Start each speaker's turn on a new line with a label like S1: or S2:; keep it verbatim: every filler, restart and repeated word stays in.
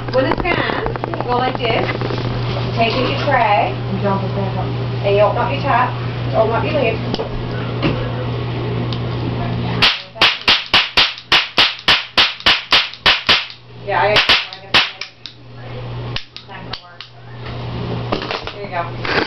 S1: When it's done, go like this. Take it your tray.
S2: And jump it back up.
S1: And you open up your top. Open up your lid. Yeah, I got it. Not gonna work. There you go.